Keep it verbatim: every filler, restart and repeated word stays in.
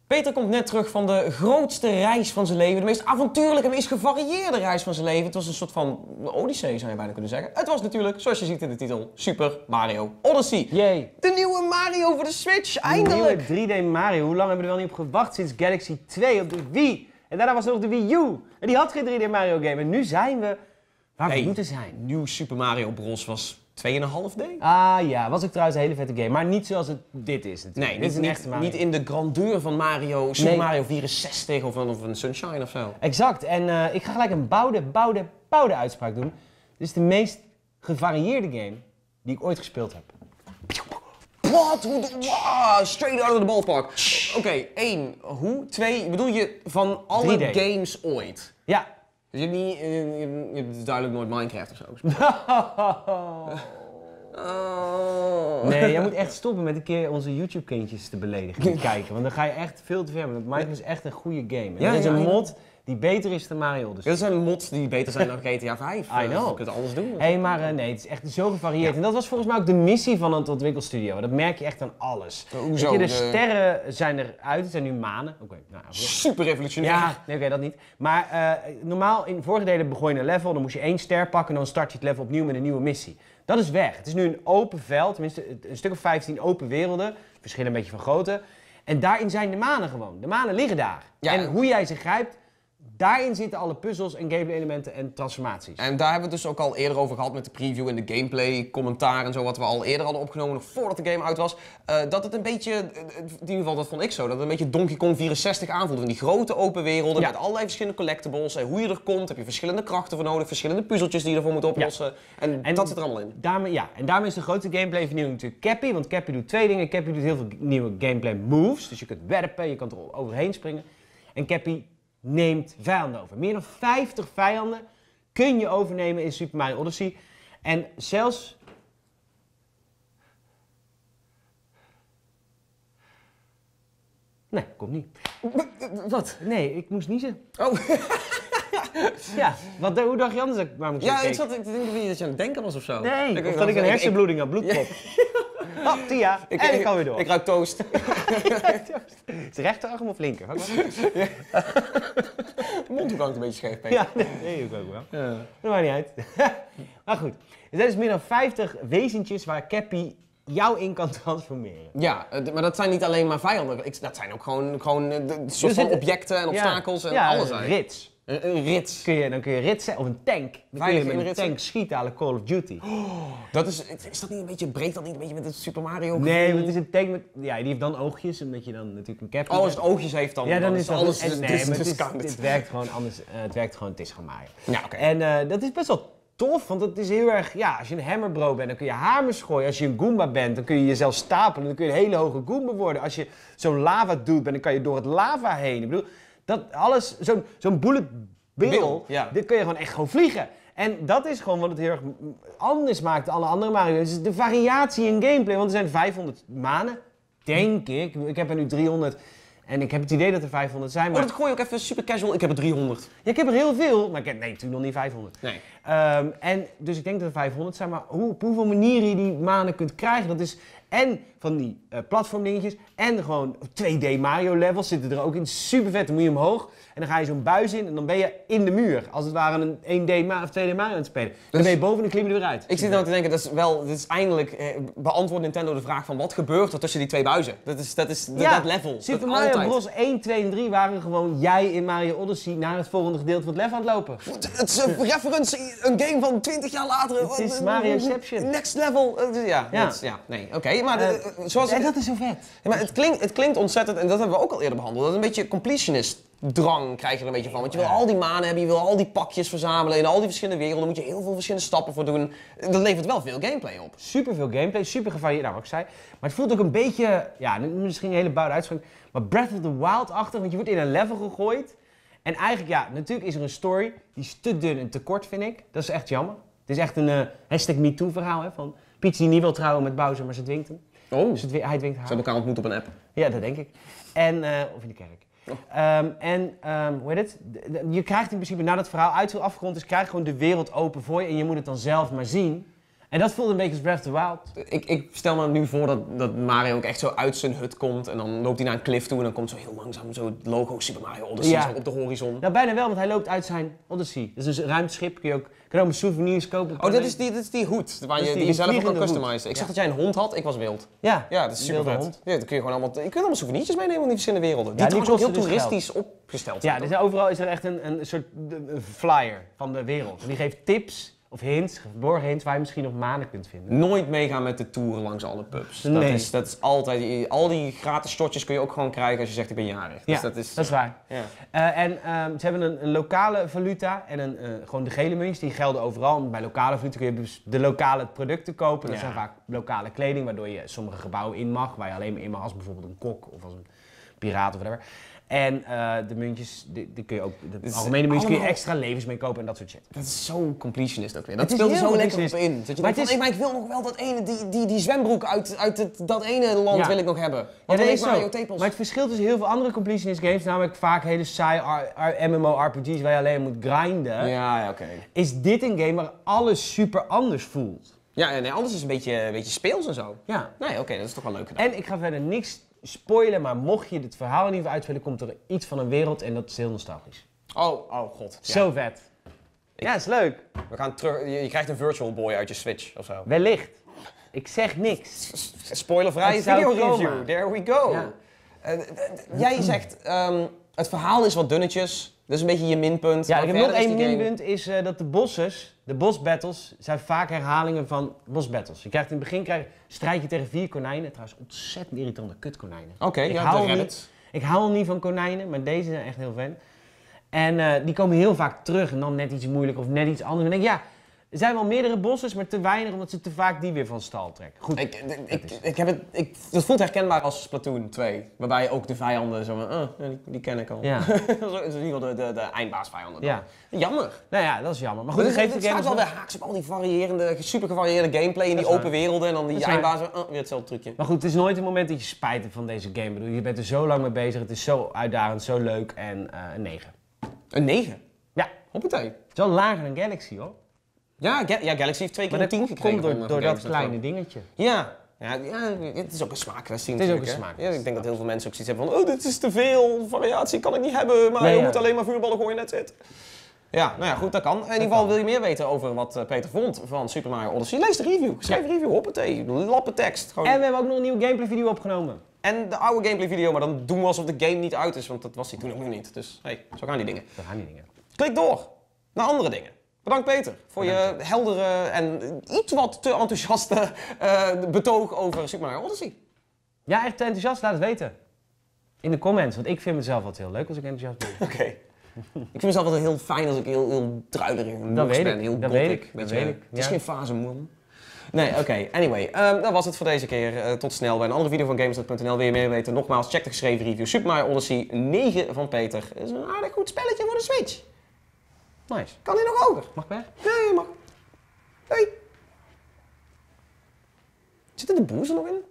Peter komt net terug van de grootste reis van zijn leven. De meest avontuurlijke en meest gevarieerde reis van zijn leven. Het was een soort van odyssee, zou je bijna kunnen zeggen. Het was natuurlijk, zoals je ziet in de titel, Super Mario Odyssey. Yay. De nieuwe Mario voor de Switch, eindelijk! De nieuwe drie D Mario. Hoe lang hebben we er wel niet op gewacht? Sinds Galaxy twee op de Wii. En daarna was er nog de Wii U. En die had geen drie D Mario game. En nu zijn we waar we Nee, moeten zijn. Nieuw Super Mario Bros. Was twee komma vijf D? Ah ja, was ook trouwens een hele vette game. Maar niet zoals het dit is natuurlijk. Nee, dit is een niet, echte Mario. niet in de grandeur van Mario, Super Nee. Mario vierenzestig of een, of een Sunshine of zo. Exact. En uh, ik ga gelijk een bouwde, bouwde, bouwde uitspraak doen. Dit is de meest gevarieerde game die ik ooit gespeeld heb. Wat? Hoe? Wow, straight out of the ballpark. Oké, okay, één. Hoe? Twee, bedoel je van alle drie D. games ooit? Ja. Dus je hebt niet, je, je, je hebt duidelijk nooit Minecraft of zo gespeeld. Oh. Nee, jij moet echt stoppen met een keer onze YouTube-kindjes te beledigen en te kijken. Want dan ga je echt veel te ver. Want Minecraft is echt een goede game. En Ja, dat is ja, een ja. mod die beter is dan Mario Odyssey. Dat zijn mods die beter zijn dan G T A vijf. I know. Je kunt alles doen. Hé, hey, maar uh, nee, het is echt zo gevarieerd. Ja. En dat was volgens mij ook de missie van het ontwikkelstudio. Dat merk je echt aan alles. Uh, hoezo? Je, de, de sterren zijn eruit, het zijn nu manen. Oké, okay, nou, super revolutionair. Ja, nee, oké, okay, dat niet. Maar uh, normaal, in vorige delen begon je een level, dan moest je één ster pakken en dan start je het level opnieuw met een nieuwe missie. Dat is weg. Het is nu een open veld, tenminste een stuk of vijftien open werelden. Verschillen een beetje van grootte. En daarin zijn de manen gewoon. De manen liggen daar. Ja, en hoe jij ze grijpt, daarin zitten alle puzzels en gameplay elementen en transformaties. En daar hebben we het dus ook al eerder over gehad met de preview en de gameplay, commentaar en zo, wat we al eerder hadden opgenomen, nog voordat de game uit was. Uh, dat het een beetje, in ieder geval dat vond ik zo, dat het een beetje Donkey Kong vierenzestig aanvoelde. Van die grote open werelden, ja, met allerlei verschillende collectibles. En hoe je er komt, heb je verschillende krachten voor nodig, verschillende puzzeltjes die je ervoor moet oplossen. Ja. En, en dat zit er allemaal in. Daarmee, ja, en daarmee is de grootste gameplay vernieuwing natuurlijk Cappy. Want Cappy doet twee dingen. Cappy doet heel veel nieuwe gameplay moves. Dus je kunt werpen, je kan er overheen springen. En Cappy neemt vijanden over. Meer dan vijftig vijanden kun je overnemen in Super Mario Odyssey. En zelfs... Nee, komt niet. Wat? Nee, ik moest niezen. Oh. Ja, wat, hoe dacht je anders dat ik maar moest Ja, ik zat te denken dat je aan het denken was of zo. Nee, ik, of dat ik een hersenbloeding had, bloedpop. Ja. Oh, Tia, ik, en ik ik kan weer door. Ik ruik toast. Is het rechterarm of linker? Ja. Mondhoek hangt een beetje scheef, Peter. Ja, nee, ik ook wel. Ja. Dat maakt niet uit. Maar goed, er zijn dus meer dan vijftig wezentjes waar Cappy jou in kan transformeren. Ja, maar dat zijn niet alleen maar vijanden. Ik, dat zijn ook gewoon, gewoon een soort Dus van objecten en obstakels ja, en ja, alles een eigenlijk. rits. Een, een rits. Kun je, dan kun je ritsen, of een tank. Dan kun je met een ritsen. tank schieten à la Call of Duty. Oh, dat is, is dat niet een beetje, breekt dat niet een beetje met het Super Mario? Nee, want het is een tank met, ja, die heeft dan oogjes, omdat je dan natuurlijk een Cappy Oh, als hebt. het oogjes heeft dan, Ja, dan, dan is is dat alles en, dus, nee, dus, maar het, dus is, counted. het werkt gewoon anders. Uh, het werkt gewoon, het is gewoon Mario. Ja, oké. Okay. En uh, dat is best wel tof, want het is heel erg, ja, als je een Hammer Bro bent, dan kun je hamers gooien. Als je een Goomba bent, dan kun je jezelf stapelen. Dan kun je een hele hoge Goomba worden. Als je zo'n lava dude bent, dan kan je door het lava heen. Ik bedoel, dat alles, zo'n zo'n bullet bill, Bill, ja. dit kun je gewoon echt gewoon vliegen. En dat is gewoon wat het heel erg anders maakt dan alle andere Mario games. Dus de variatie in gameplay, want er zijn vijfhonderd manen, denk ik. Ik heb er nu driehonderd. En ik heb het idee dat er vijfhonderd zijn. Maar... Oh, dat gooi je ook even super casual. Ik heb er driehonderd. Ja, ik heb er heel veel, maar ik heb nee, natuurlijk nog niet vijfhonderd. Nee. Um, en, dus ik denk dat er vijfhonderd zijn, maar hoe, op hoeveel manieren je die manen kunt krijgen, dat is en van die uh, platformdingetjes en gewoon twee D Mario levels zitten er ook in. Super vet, dan moet je omhoog en dan ga je zo'n buis in en dan ben je in de muur. Als het ware een één D Ma- of twee D Mario aan het spelen. Dan Dus, ben je boven en klim je er weer uit. Ik zit nou te denken, dat is wel, dit is eindelijk, eh, beantwoordt Nintendo de vraag van wat gebeurt er tussen die twee buizen? Dat is, dat is Ja, dat level. Super dat Mario altijd. Bros. één, twee en drie waren gewoon jij in Mario Odyssey naar het volgende gedeelte van het level aan het lopen. Het is een reference, een game van twintig jaar later. Het is Marioception. Next level. Uh, ja, Ja. dat is- ja, nee, oké. Okay, maar, de, Uh, zoals en dat is zo vet. Ja, maar het klinkt, het klinkt ontzettend, en dat hebben we ook al eerder behandeld, dat is een beetje completionist drang krijg je er een beetje van. Want je wil al die manen hebben, je wil al die pakjes verzamelen in al die verschillende werelden, daar moet je heel veel verschillende stappen voor doen. Dat levert wel veel gameplay op. Super veel gameplay, super gevarieerd, nou wat ik zei. Maar het voelt ook een beetje, ja, misschien een hele bouwde uitspraak, maar Breath of the Wild-achtig, want je wordt in een level gegooid. En eigenlijk, ja, natuurlijk is er een story, die is te dun en te kort, vind ik. Dat is echt jammer. Het is echt een uh, hashtag MeToo verhaal, hè, van Peach die niet wil trouwen met Bowser, maar ze dwingt hem. Oh. Dus het, hij dwingt haar. Ze hebben elkaar ontmoet op een app. Ja, dat denk ik. En, uh, of in de kerk. Oh. Um, en, um, hoe heet het? De, de, je krijgt in principe, nadat het verhaal uit afgerond is, krijg je gewoon de wereld open voor je en je moet het dan zelf maar zien. En dat voelde een beetje als Breath of the Wild. Ik, ik stel me nu voor dat, dat Mario ook echt zo uit zijn hut komt en dan loopt hij naar een cliff toe en dan komt zo heel langzaam zo het logo Super Mario Odyssey Ja. zo op de horizon. Nou, bijna wel, want hij loopt uit zijn Odyssey. Dat is dus een ruimteschip, kun je ook, kun je ook souvenirs kopen. Oh, dit is die, dit is die hoed waar Dat je, is die- die je die zelf ook kan vliegende hoed. customizen. Ik zag Ja. dat jij een hond had, ik was wild. Ja, Ja, dat is een super wilde vet. hond. Ja, dan kun je gewoon allemaal, je kunt allemaal souvenirtjes meenemen van die verschillende werelden. Die Ja, die trouwens ook heel kosten dus toeristisch opgesteld Ja, zijn, dus overal is er echt een, een soort een flyer van de wereld. En die geeft tips of hints, verborgen hints, waar je misschien nog manen kunt vinden. Nooit meegaan met de tour langs alle pubs. Dat, Nee. is, dat is altijd, al die gratis shotjes kun je ook gewoon krijgen als je zegt ik ben jarig. Dus Ja, dat is, dat is waar. ja. Uh, en ehm, ze hebben een, een lokale valuta en een, uh, gewoon de gele muntjes, die gelden overal. Bij lokale valuta kun je dus de lokale producten kopen. Dat Ja. zijn vaak lokale kleding, waardoor je sommige gebouwen in mag, waar je alleen maar in mag als bijvoorbeeld een kok of als een piraat of whatever. En uh, de muntjes, die, die kun je ook, de is algemene muntjes kun je allemaal- extra levens mee kopen en dat soort shit. Dat is zo completionist ook weer. Dat Het is speelt er heel zo lekker op completionist. in. Dat je Maar denkt het van, is- hey, maar ik wil nog wel dat ene, die, die, die zwembroek uit, uit het, dat ene land Ja. wil ik nog hebben. Ja, Want dat dan is ik Mario zo. Tepels. Maar het verschil tussen heel veel andere completionist games, namelijk vaak hele saaie MMORPG's waar je alleen moet grinden, Ja, ja oké. is dit een game waar alles super anders voelt. Ja, nee, anders is het een beetje, een beetje speels en zo. Ja. Nee, oké, dat is toch wel leuk gedaan. En ik ga verder niks spoilen, maar mocht je het verhaal in ieder geval uitspelen, komt er iets van een wereld en dat is heel nostalgisch. Oh, oh god. Ja. Zo vet. Ja, is leuk. We gaan terug, je, je krijgt een Virtual Boy uit je Switch of zo. Wellicht. Ik zeg niks. Spoilervrij Het zou video review, komen. there we go. Ja. Eh, d- d- jij zegt, ehm, het verhaal is wat dunnetjes, dat is een beetje je minpunt. Ja, Maar ik heb verder nog is één die game- minpunt, is uh, dat de bosses, de bossbattles, zijn vaak herhalingen van bossbattles. Je krijgt in het begin krijg, strijd je tegen vier konijnen, trouwens ontzettend irritante kutkonijnen. Oké, Ik ja, hou de niet- Rabbit. Ik hou niet van konijnen, maar deze zijn echt heel fan. En eh, die komen heel vaak terug en dan net iets moeilijker of net iets anders. En dan denk ik, ja, er zijn wel meerdere bosses, maar te weinig omdat ze te vaak die weer van stal trekken. Goed. Ik, ik, ik, ik heb het, ik, dat voelt herkenbaar als Splatoon twee, waarbij ook de vijanden zo van, ah, ja, die, die ken ik al. Ja. Dat is in ieder geval de, de, de eindbaasvijanden. Ja. Dan. Jammer. Nou ja, dat is jammer. Maar Maar goed, het, dat geeft het de game staat wel alsnog- weer haaks op al die variërende, super gevarieerde gameplay in Dat die is open waar. werelden en dan die Dat is waar. eindbazen, ah, weer hetzelfde trucje. Maar goed, het is nooit een moment dat je spijt hebt van deze game. Ik bedoel, je bent er zo lang mee bezig, het is zo uitdagend, zo leuk en eh, een negen. Een negen. Ja, Hoppatee. het is wel lager dan Galaxy hoor. Ja, Ga- ja, Galaxy heeft twee keer Maar een tien dat gekregen. komt door, van, eh, door van dat games kleine natuurlijk. dingetje. Ja. Ja, ja, het is ook een smaakkwestie Het is ook natuurlijk, een hè. smaakkwestie. Ja, ik denk dat heel veel mensen ook zoiets hebben van, oh, dit is te veel, variatie kan ik niet hebben, maar Nee, je ja. moet alleen maar vuurballen gooien, net zit. Ja, nou ja, goed, dat kan. In ieder geval kan. wil je meer weten over wat eh, Peter vond van Super Mario Odyssey, lees de review. Schrijf een review, hoppatee, lappe tekst. Gewoon. En we hebben ook nog een nieuwe gameplay video opgenomen. En de oude gameplay video, maar dan doen we alsof de game niet uit is, want dat was die toen ook nog niet. Dus, hey, zo gaan die dingen. Dat gaan die dingen. Klik door naar andere dingen. Bedankt Peter voor je heldere en iets wat te enthousiaste eh, betoog over Super Mario Odyssey. Ja, echt enthousiast, laat het weten. In de comments, want ik vind mezelf altijd heel leuk als ik enthousiast ben. Oké. Ik vind mezelf altijd heel fijn als ik heel, heel druilerig en Dat morsch weet ben. ik, Heel dat gothic, weet ik, dat beetje- weet ik, Het is ja. geen fase man. Nee, oké. Anyway, ehm, dat was het voor deze keer. Eh, tot snel bij een andere video van Gamersnet punt n l. Wil je meer weten? Nogmaals, check de geschreven review. Super Mario Odyssey negen van Peter. Is een aardig goed spelletje voor de Switch. Nice. Kan hij nog hoger? Mag ik weg? Ja, je mag. Hey. Zit er de broes er nog in?